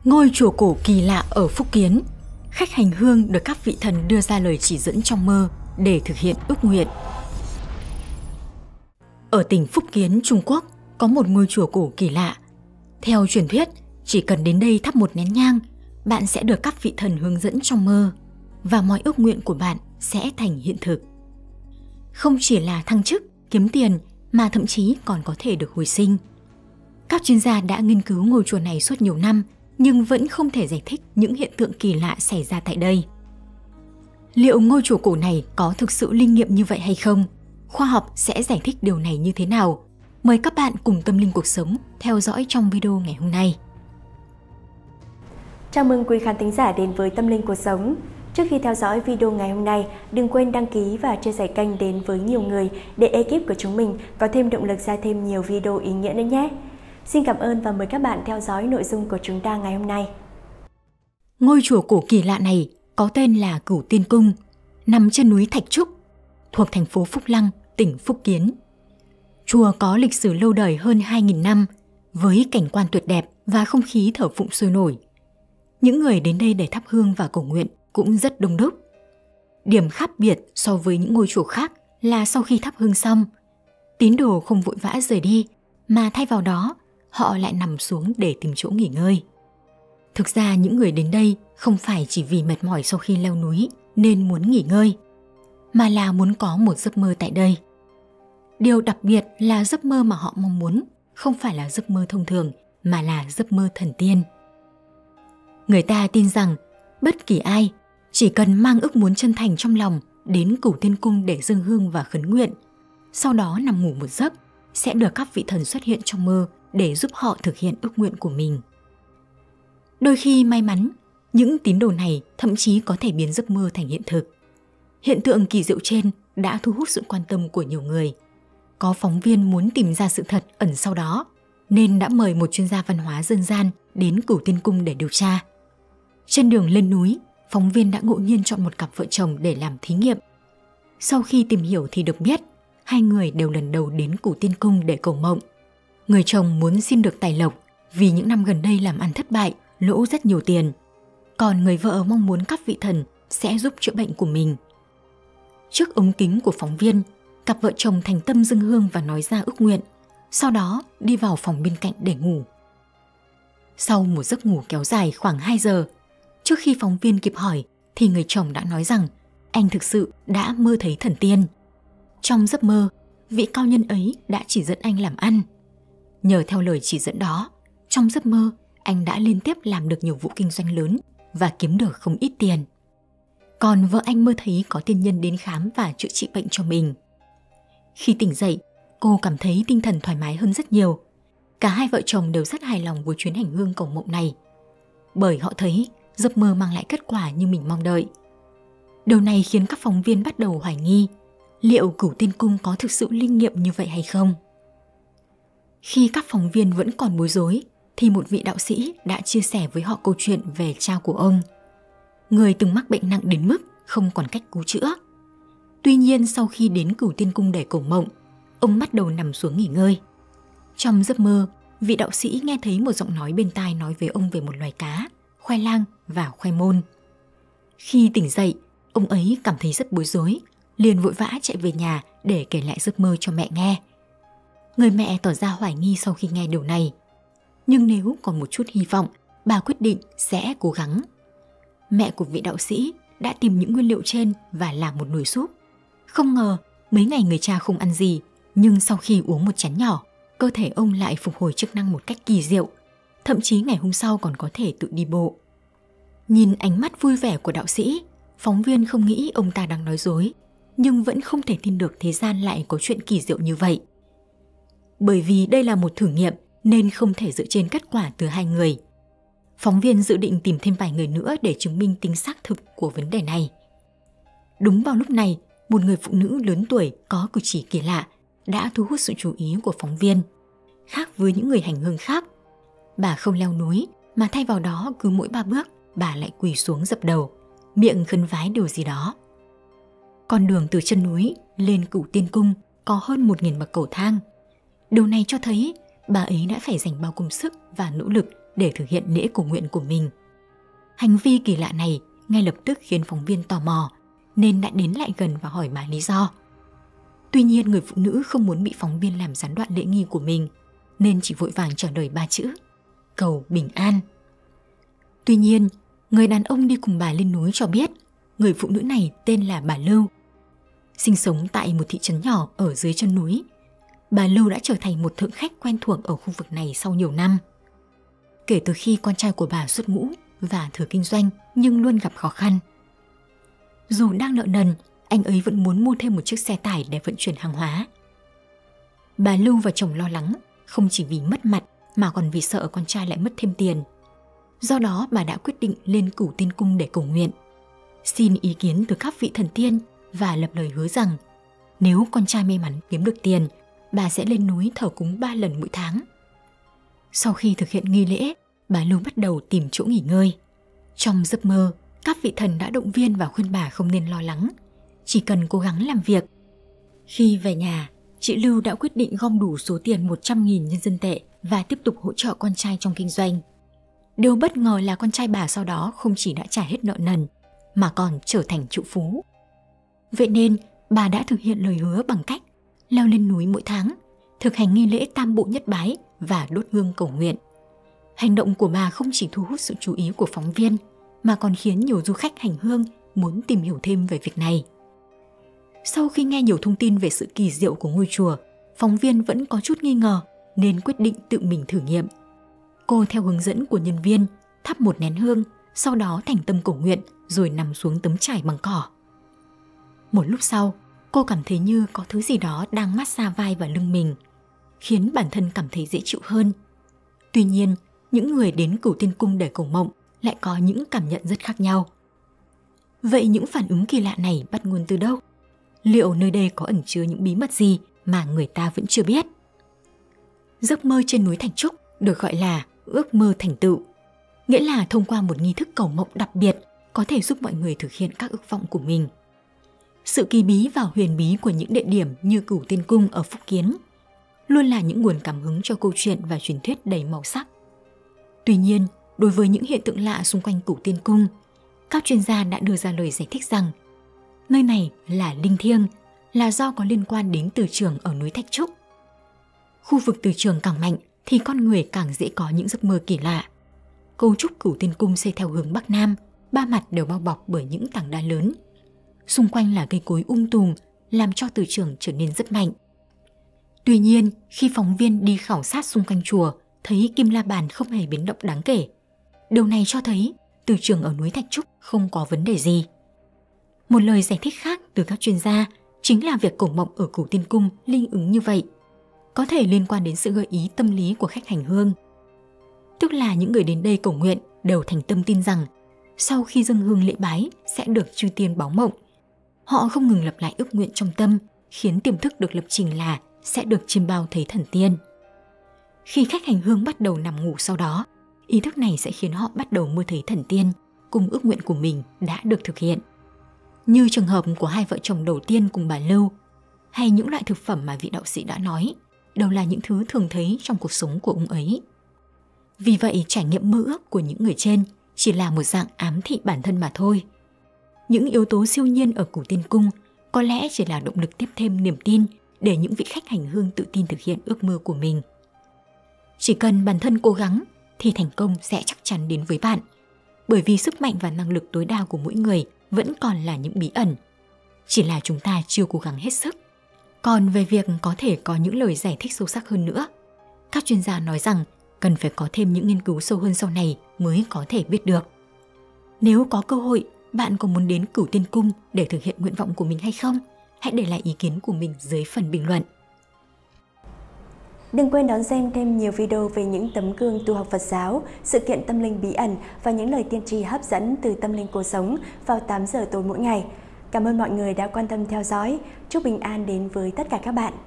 Ngôi chùa cổ kỳ lạ ở Phúc Kiến, khách hành hương được các vị thần đưa ra lời chỉ dẫn trong mơ để thực hiện ước nguyện. Ở tỉnh Phúc Kiến, Trung Quốc, có một ngôi chùa cổ kỳ lạ. Theo truyền thuyết, chỉ cần đến đây thắp một nén nhang, bạn sẽ được các vị thần hướng dẫn trong mơ và mọi ước nguyện của bạn sẽ thành hiện thực. Không chỉ là thăng chức, kiếm tiền mà thậm chí còn có thể được hồi sinh. Các chuyên gia đã nghiên cứu ngôi chùa này suốt nhiều năm nhưng vẫn không thể giải thích những hiện tượng kỳ lạ xảy ra tại đây. Liệu ngôi chùa cổ này có thực sự linh nghiệm như vậy hay không? Khoa học sẽ giải thích điều này như thế nào? Mời các bạn cùng Tâm Linh Cuộc Sống theo dõi trong video ngày hôm nay. Chào mừng quý khán thính giả đến với Tâm Linh Cuộc Sống. Trước khi theo dõi video ngày hôm nay, đừng quên đăng ký và chia sẻ kênh đến với nhiều người để ekip của chúng mình có thêm động lực ra thêm nhiều video ý nghĩa nữa nhé. Xin cảm ơn và mời các bạn theo dõi nội dung của chúng ta ngày hôm nay. Ngôi chùa cổ kỳ lạ này có tên là Cửu Tiên Cung, nằm trên núi Thạch Trúc, thuộc thành phố Phúc Lăng, tỉnh Phúc Kiến. Chùa có lịch sử lâu đời hơn 2.000 năm, với cảnh quan tuyệt đẹp và không khí thờ phụng sôi nổi. Những người đến đây để thắp hương và cầu nguyện cũng rất đông đúc. Điểm khác biệt so với những ngôi chùa khác là sau khi thắp hương xong, tín đồ không vội vã rời đi, mà thay vào đó, họ lại nằm xuống để tìm chỗ nghỉ ngơi. Thực ra những người đến đây không phải chỉ vì mệt mỏi sau khi leo núi nên muốn nghỉ ngơi, mà là muốn có một giấc mơ tại đây. Điều đặc biệt là giấc mơ mà họ mong muốn không phải là giấc mơ thông thường mà là giấc mơ thần tiên. Người ta tin rằng bất kỳ ai chỉ cần mang ước muốn chân thành trong lòng đến Cửu Tiên Cung để dâng hương và khấn nguyện, sau đó nằm ngủ một giấc, sẽ được các vị thần xuất hiện trong mơ để giúp họ thực hiện ước nguyện của mình. Đôi khi may mắn, những tín đồ này thậm chí có thể biến giấc mơ thành hiện thực. Hiện tượng kỳ diệu trên đã thu hút sự quan tâm của nhiều người. Có phóng viên muốn tìm ra sự thật ẩn sau đó, nên đã mời một chuyên gia văn hóa dân gian đến Cửu Tiên Cung để điều tra. Trên đường lên núi, phóng viên đã ngẫu nhiên chọn một cặp vợ chồng để làm thí nghiệm. Sau khi tìm hiểu thì được biết, hai người đều lần đầu đến Cửu Tiên Cung để cầu mộng. Người chồng muốn xin được tài lộc vì những năm gần đây làm ăn thất bại, lỗ rất nhiều tiền. Còn người vợ mong muốn các vị thần sẽ giúp chữa bệnh của mình. Trước ống kính của phóng viên, cặp vợ chồng thành tâm dâng hương và nói ra ước nguyện, sau đó đi vào phòng bên cạnh để ngủ. Sau một giấc ngủ kéo dài khoảng 2 giờ, trước khi phóng viên kịp hỏi thì người chồng đã nói rằng anh thực sự đã mơ thấy thần tiên. Trong giấc mơ, vị cao nhân ấy đã chỉ dẫn anh làm ăn. Nhờ theo lời chỉ dẫn đó, trong giấc mơ anh đã liên tiếp làm được nhiều vụ kinh doanh lớn và kiếm được không ít tiền. Còn vợ anh mơ thấy có tiên nhân đến khám và chữa trị bệnh cho mình. Khi tỉnh dậy, cô cảm thấy tinh thần thoải mái hơn rất nhiều. Cả hai vợ chồng đều rất hài lòng với chuyến hành hương cầu mộng này, bởi họ thấy giấc mơ mang lại kết quả như mình mong đợi. Điều này khiến các phóng viên bắt đầu hoài nghi liệu Cửu Tiên Cung có thực sự linh nghiệm như vậy hay không. Khi các phóng viên vẫn còn bối rối thì một vị đạo sĩ đã chia sẻ với họ câu chuyện về cha của ông, người từng mắc bệnh nặng đến mức không còn cách cứu chữa. Tuy nhiên sau khi đến Cửu Tiên Cung để cầu mộng, ông bắt đầu nằm xuống nghỉ ngơi. Trong giấc mơ, vị đạo sĩ nghe thấy một giọng nói bên tai nói với ông về một loài cá, khoai lang và khoai môn. Khi tỉnh dậy, ông ấy cảm thấy rất bối rối, liền vội vã chạy về nhà để kể lại giấc mơ cho mẹ nghe. Người mẹ tỏ ra hoài nghi sau khi nghe điều này. Nhưng nếu còn một chút hy vọng, bà quyết định sẽ cố gắng. Mẹ của vị đạo sĩ đã tìm những nguyên liệu trên và làm một nồi súp. Không ngờ, mấy ngày người cha không ăn gì, nhưng sau khi uống một chén nhỏ, cơ thể ông lại phục hồi chức năng một cách kỳ diệu. Thậm chí ngày hôm sau còn có thể tự đi bộ. Nhìn ánh mắt vui vẻ của đạo sĩ, phóng viên không nghĩ ông ta đang nói dối, nhưng vẫn không thể tin được thế gian lại có chuyện kỳ diệu như vậy. Bởi vì đây là một thử nghiệm nên không thể dựa trên kết quả từ hai người. Phóng viên dự định tìm thêm vài người nữa để chứng minh tính xác thực của vấn đề này. Đúng vào lúc này, một người phụ nữ lớn tuổi có cử chỉ kỳ lạ đã thu hút sự chú ý của phóng viên. Khác với những người hành hương khác, bà không leo núi mà thay vào đó cứ mỗi 3 bước bà lại quỳ xuống dập đầu, miệng khấn vái điều gì đó. Con đường từ chân núi lên Cửu Tiên Cung có hơn 1.000 bậc cầu thang. Điều này cho thấy bà ấy đã phải dành bao công sức và nỗ lực để thực hiện lễ cầu nguyện của mình. Hành vi kỳ lạ này ngay lập tức khiến phóng viên tò mò, nên đã đến lại gần và hỏi bà lý do. Tuy nhiên người phụ nữ không muốn bị phóng viên làm gián đoạn lễ nghi của mình, nên chỉ vội vàng trả lời 3 chữ: cầu bình an. Tuy nhiên, người đàn ông đi cùng bà lên núi cho biết người phụ nữ này tên là bà Lưu. Sinh sống tại một thị trấn nhỏ ở dưới chân núi, bà Lưu đã trở thành một thượng khách quen thuộc ở khu vực này sau nhiều năm. Kể từ khi con trai của bà xuất ngũ và thử kinh doanh nhưng luôn gặp khó khăn. Dù đang nợ nần, anh ấy vẫn muốn mua thêm một chiếc xe tải để vận chuyển hàng hóa. Bà Lưu và chồng lo lắng, không chỉ vì mất mặt mà còn vì sợ con trai lại mất thêm tiền. Do đó bà đã quyết định lên Cửu Tiên Cung để cầu nguyện, xin ý kiến từ các vị thần tiên và lập lời hứa rằng nếu con trai may mắn kiếm được tiền, bà sẽ lên núi thờ cúng 3 lần mỗi tháng. Sau khi thực hiện nghi lễ, bà Lưu bắt đầu tìm chỗ nghỉ ngơi. Trong giấc mơ, các vị thần đã động viên và khuyên bà không nên lo lắng, chỉ cần cố gắng làm việc. Khi về nhà, chị Lưu đã quyết định gom đủ số tiền 100.000 nhân dân tệ và tiếp tục hỗ trợ con trai trong kinh doanh. Điều bất ngờ là con trai bà sau đó không chỉ đã trả hết nợ nần, mà còn trở thành triệu phú. Vậy nên, bà đã thực hiện lời hứa bằng cách leo lên núi mỗi tháng, thực hành nghi lễ Tam Bộ Nhất Bái và đốt hương cầu nguyện. Hành động của bà không chỉ thu hút sự chú ý của phóng viên, mà còn khiến nhiều du khách hành hương muốn tìm hiểu thêm về việc này. Sau khi nghe nhiều thông tin về sự kỳ diệu của ngôi chùa, phóng viên vẫn có chút nghi ngờ nên quyết định tự mình thử nghiệm. Cô theo hướng dẫn của nhân viên thắp một nén hương, sau đó thành tâm cầu nguyện rồi nằm xuống tấm trải bằng cỏ. Một lúc sau, cô cảm thấy như có thứ gì đó đang massage vai và lưng mình, khiến bản thân cảm thấy dễ chịu hơn. Tuy nhiên, những người đến Cửu Tiên Cung để cầu mộng lại có những cảm nhận rất khác nhau. Vậy những phản ứng kỳ lạ này bắt nguồn từ đâu? Liệu nơi đây có ẩn chứa những bí mật gì mà người ta vẫn chưa biết? Giấc mơ trên núi Thạch Trúc được gọi là ước mơ thành tựu, nghĩa là thông qua một nghi thức cầu mộng đặc biệt có thể giúp mọi người thực hiện các ước vọng của mình. Sự kỳ bí và huyền bí của những địa điểm như Cửu Tiên Cung ở Phúc Kiến luôn là những nguồn cảm hứng cho câu chuyện và truyền thuyết đầy màu sắc. Tuy nhiên, đối với những hiện tượng lạ xung quanh Cửu Tiên Cung, các chuyên gia đã đưa ra lời giải thích rằng nơi này là linh thiêng, là do có liên quan đến từ trường ở núi Thạch Trúc. Khu vực từ trường càng mạnh thì con người càng dễ có những giấc mơ kỳ lạ. Cấu trúc Cửu Tiên Cung xây theo hướng Bắc Nam, ba mặt đều bao bọc bởi những tảng đá lớn. Xung quanh là cây cối tùm, làm cho từ trường trở nên rất mạnh. Tuy nhiên, khi phóng viên đi khảo sát xung quanh chùa, thấy kim la bàn không hề biến động đáng kể. Điều này cho thấy từ trường ở núi Thạch Trúc không có vấn đề gì. Một lời giải thích khác từ các chuyên gia chính là việc cầu mộng ở Cửu Tiên Cung linh ứng như vậy có thể liên quan đến sự gợi ý tâm lý của khách hành hương. Tức là những người đến đây cầu nguyện đều thành tâm tin rằng sau khi dâng hương lễ bái sẽ được chư tiên báo mộng. Họ không ngừng lặp lại ước nguyện trong tâm, khiến tiềm thức được lập trình là sẽ được chiêm bao thấy thần tiên. Khi khách hành hương bắt đầu nằm ngủ sau đó, ý thức này sẽ khiến họ bắt đầu mơ thấy thần tiên, cùng ước nguyện của mình đã được thực hiện. Như trường hợp của hai vợ chồng đầu tiên cùng bà Lưu, hay những loại thực phẩm mà vị đạo sĩ đã nói, đều là những thứ thường thấy trong cuộc sống của ông ấy. Vì vậy, trải nghiệm mơ ước của những người trên chỉ là một dạng ám thị bản thân mà thôi. Những yếu tố siêu nhiên ở Cửu Tiên Cung có lẽ chỉ là động lực tiếp thêm niềm tin để những vị khách hành hương tự tin thực hiện ước mơ của mình. Chỉ cần bản thân cố gắng thì thành công sẽ chắc chắn đến với bạn, bởi vì sức mạnh và năng lực tối đa của mỗi người vẫn còn là những bí ẩn. Chỉ là chúng ta chưa cố gắng hết sức. Còn về việc có thể có những lời giải thích sâu sắc hơn nữa, các chuyên gia nói rằng cần phải có thêm những nghiên cứu sâu hơn sau này mới có thể biết được. Nếu có cơ hội, bạn có muốn đến Cửu Tiên Cung để thực hiện nguyện vọng của mình hay không? Hãy để lại ý kiến của mình dưới phần bình luận. Đừng quên đón xem thêm nhiều video về những tấm gương tu học Phật giáo, sự kiện tâm linh bí ẩn và những lời tiên tri hấp dẫn từ tâm linh cuộc sống vào 8 giờ tối mỗi ngày. Cảm ơn mọi người đã quan tâm theo dõi. Chúc bình an đến với tất cả các bạn.